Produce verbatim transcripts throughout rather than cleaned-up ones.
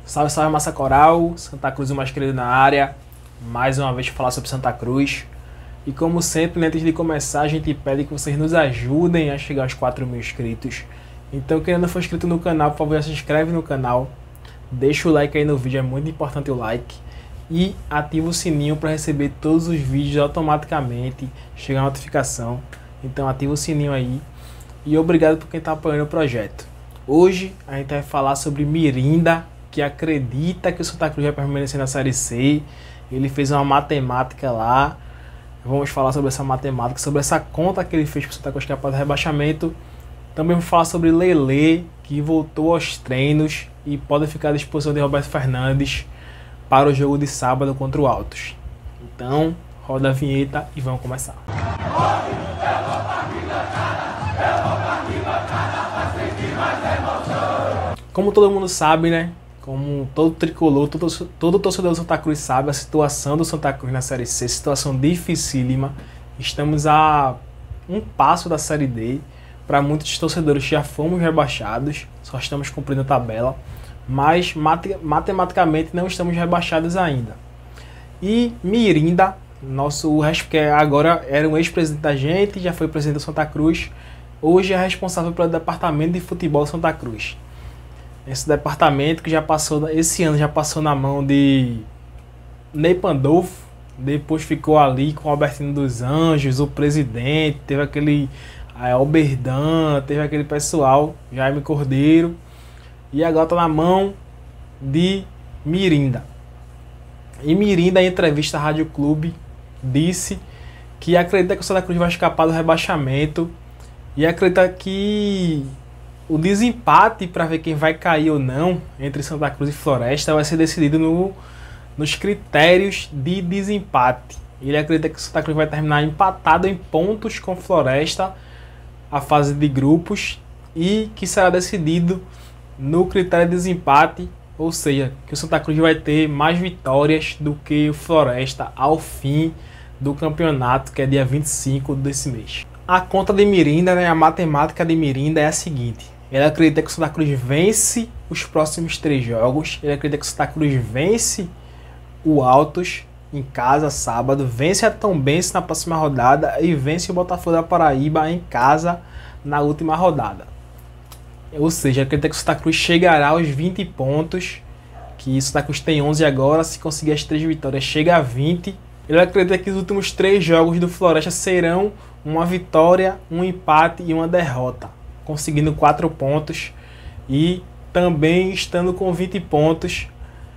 Salve, salve, massa coral, Santa Cruz, o mais querido na área. Mais uma vez falar sobre Santa Cruz. E como sempre, antes de começar, a gente pede que vocês nos ajudem a chegar aos quatro mil inscritos. Então, quem ainda não for inscrito no canal, por favor, se inscreve no canal. Deixa o like aí no vídeo, é muito importante o like. E ativa o sininho para receber todos os vídeos automaticamente, chegar a notificação. Então ativa o sininho aí. E obrigado por quem está apoiando o projeto. Hoje a gente vai falar sobre Mirinda, que acredita que o Santa Cruz vai permanecer na Série C. Ele fez uma matemática lá. Vamos falar sobre essa matemática, sobre essa conta que ele fez para o Santa Cruz escapar do rebaixamento. Também vamos falar sobre Lelê, que voltou aos treinos e pode ficar à disposição de Roberto Fernandes para o jogo de sábado contra o Altos. Então, roda a vinheta e vamos começar. Como todo mundo sabe, né? Como todo tricolor, todo, todo torcedor do Santa Cruz sabe, a situação do Santa Cruz na Série C, situação dificílima. Estamos a um passo da Série D. Para muitos torcedores já fomos rebaixados, só estamos cumprindo a tabela, mas mate, matematicamente não estamos rebaixados ainda. E Mirinda, nosso que agora era um ex-presidente da gente, já foi presidente do Santa Cruz, hoje é responsável pelo departamento de futebol do Santa Cruz. Esse departamento que já passou, esse ano já passou na mão de Ney Pandolfo, depois ficou ali com o Albertino dos Anjos, o presidente, teve aquele é, Alberdan, teve aquele pessoal, Jaime Cordeiro, e agora está na mão de Mirinda. E Mirinda, em entrevista à Rádio Clube, disse que acredita que o Santa Cruz vai escapar do rebaixamento e acredita que o desempate para ver quem vai cair ou não entre Santa Cruz e Floresta vai ser decidido no, nos critérios de desempate. Ele acredita que o Santa Cruz vai terminar empatado em pontos com Floresta a fase de grupos e que será decidido no critério de desempate, ou seja, que o Santa Cruz vai ter mais vitórias do que o Floresta ao fim do campeonato, que é dia vinte e cinco desse mês. A conta de Mirinda, né, a matemática de Mirinda é a seguinte: ele acredita que o Santa Cruz vence os próximos três jogos, ele acredita que o Santa Cruz vence o Altos em casa sábado, vence a Tombense na próxima rodada e vence o Botafogo da Paraíba em casa na última rodada. Ou seja, acredita que o Santa Cruz chegará aos vinte pontos, que o Santa Cruz tem onze agora, se conseguir as três vitórias chega a vinte. Ele acredita que os últimos três jogos do Floresta serão uma vitória, um empate e uma derrota, conseguindo quatro pontos e também estando com vinte pontos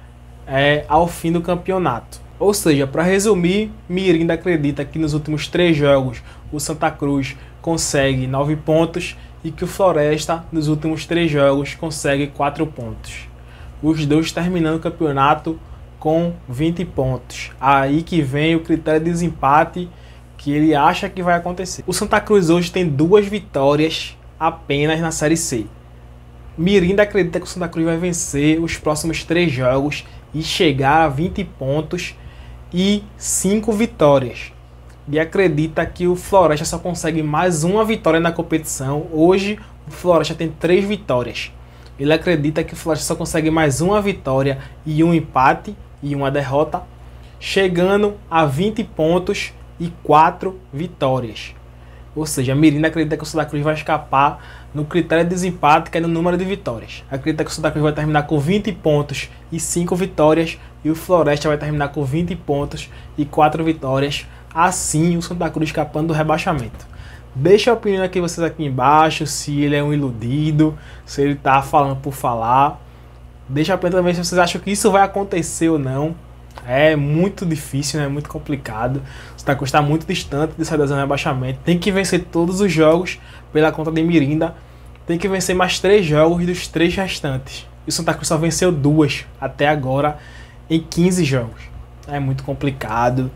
é, ao fim do campeonato. Ou seja, para resumir, Mirinda acredita que nos últimos três jogos o Santa Cruz consegue nove pontos e que o Floresta nos últimos três jogos consegue quatro pontos. Os dois terminando o campeonato com vinte pontos. Aí que vem o critério de desempate que ele acha que vai acontecer. O Santa Cruz hoje tem duas vitórias apenas na Série C. Mirinda acredita que o Santa Cruz vai vencer os próximos três jogos e chegar a vinte pontos e cinco vitórias. E acredita que o Floresta só consegue mais uma vitória na competição. Hoje o Floresta tem três vitórias. Ele acredita que o Floresta só consegue mais uma vitória e um empate e uma derrota, chegando a vinte pontos e quatro vitórias. Ou seja, Mirinda acredita que o Santa Cruz vai escapar no critério de desempate, que é no número de vitórias. Acredita que o Santa Cruz vai terminar com vinte pontos e cinco vitórias e o Floresta vai terminar com vinte pontos e quatro vitórias. Assim, o Santa Cruz escapando do rebaixamento. Deixa a opinião aqui vocês aqui embaixo, se ele é um iludido, se ele tá falando por falar. Deixa a opinião também se vocês acham que isso vai acontecer ou não. É muito difícil, né? É muito complicado. O Santa Cruz está muito distante de sair da zona de rebaixamento. Tem que vencer todos os jogos pela conta de Mirinda. Tem que vencer mais três jogos dos três restantes. E o Santa Cruz só venceu duas até agora em quinze jogos. É muito complicado.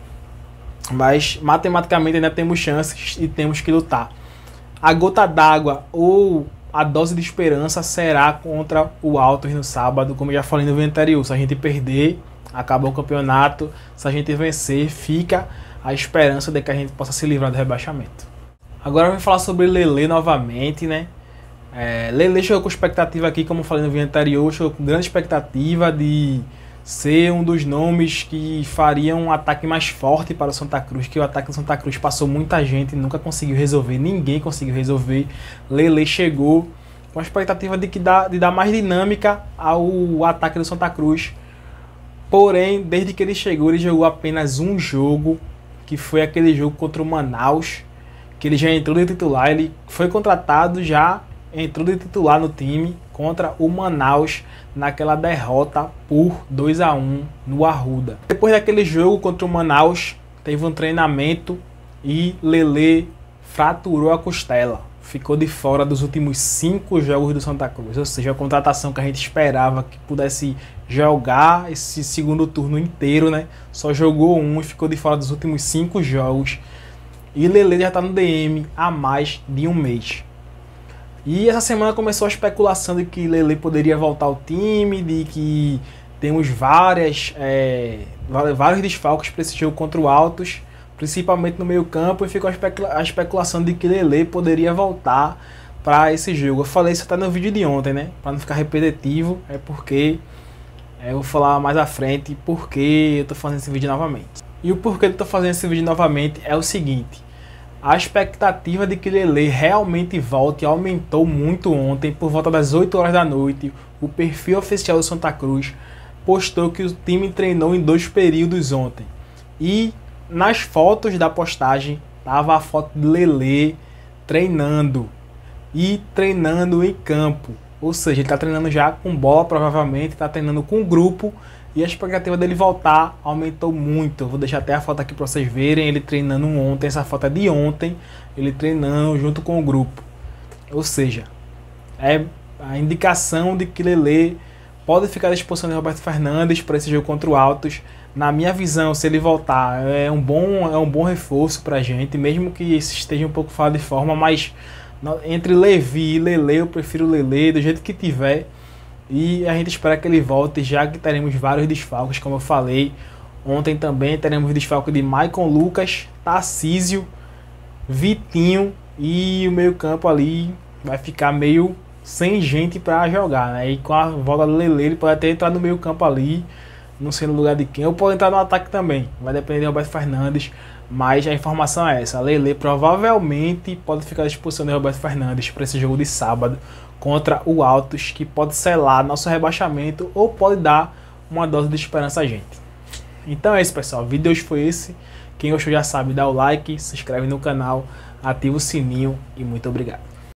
Mas matematicamente ainda temos chances e temos que lutar. A gota d'água ou a dose de esperança será contra o Altos no sábado, como eu já falei no vídeo anterior. Se a gente perder, acabou o campeonato. Se a gente vencer, fica a esperança de que a gente possa se livrar do rebaixamento. Agora vamos falar sobre Lelê novamente, né? É, Lele chegou com expectativa aqui, como eu falei no vídeo anterior, chegou com grande expectativa de ser um dos nomes que faria um ataque mais forte para o Santa Cruz, que o ataque do Santa Cruz passou muita gente e nunca conseguiu resolver, ninguém conseguiu resolver. Lele chegou com a expectativa de, que dá, de dar mais dinâmica ao ataque do Santa Cruz, porém, desde que ele chegou, ele jogou apenas um jogo, que foi aquele jogo contra o Manaus, que ele já entrou de titular, ele foi contratado, já entrou de titular no time contra o Manaus naquela derrota por dois a um no Arruda. Depois daquele jogo contra o Manaus, teve um treinamento e Lele fraturou a costela. Ficou de fora dos últimos cinco jogos do Santa Cruz, ou seja, a contratação que a gente esperava que pudesse jogar esse segundo turno inteiro, né? Só jogou um e ficou de fora dos últimos cinco jogos. E Lele já está no D M há mais de um mês. E essa semana começou a especulação de que Lele poderia voltar ao time, de que temos várias, é, vários desfalques para esse jogo contra o Altos, principalmente no meio campo, e ficou a, especula a especulação de que Lele poderia voltar para esse jogo. Eu falei isso até no vídeo de ontem, né? Para não ficar repetitivo, é porque é, eu vou falar mais à frente porque eu estou fazendo esse vídeo novamente. E o porquê eu estou fazendo esse vídeo novamente é o seguinte: a expectativa de que Lele realmente volte aumentou muito ontem. Por volta das oito horas da noite, o perfil oficial do Santa Cruz postou que o time treinou em dois períodos ontem. E nas fotos da postagem tava a foto de Lele treinando e treinando em campo. Ou seja, ele está treinando já com bola, provavelmente, está treinando com o grupo. E a expectativa dele voltar aumentou muito. Eu vou deixar até a foto aqui para vocês verem ele treinando ontem. Essa foto é de ontem, ele treinando junto com o grupo. Ou seja, é a indicação de que Lele pode ficar à disposição de Roberto Fernandes para esse jogo contra o Altos. Na minha visão, se ele voltar, é um bom, é um bom reforço para a gente, mesmo que esteja um pouco fora de forma, mas entre Levi e Lele, eu prefiro Lele, do jeito que tiver. E a gente espera que ele volte, já que teremos vários desfalques, como eu falei. Ontem também teremos desfalque de Maicon Lucas, Tarcísio, Vitinho, e o meio campo ali vai ficar meio sem gente para jogar, né? E com a volta do Lele, ele pode até entrar no meio campo ali, não sei no lugar de quem, ou pode entrar no ataque também, vai depender de Roberto Fernandes. Mas a informação é essa: Lele provavelmente pode ficar à disposição de Roberto Fernandes para esse jogo de sábado contra o Altos, que pode selar nosso rebaixamento ou pode dar uma dose de esperança a gente. Então é isso, pessoal, o vídeo de hoje foi esse. Quem gostou já sabe, dá o like, se inscreve no canal, ativa o sininho e muito obrigado.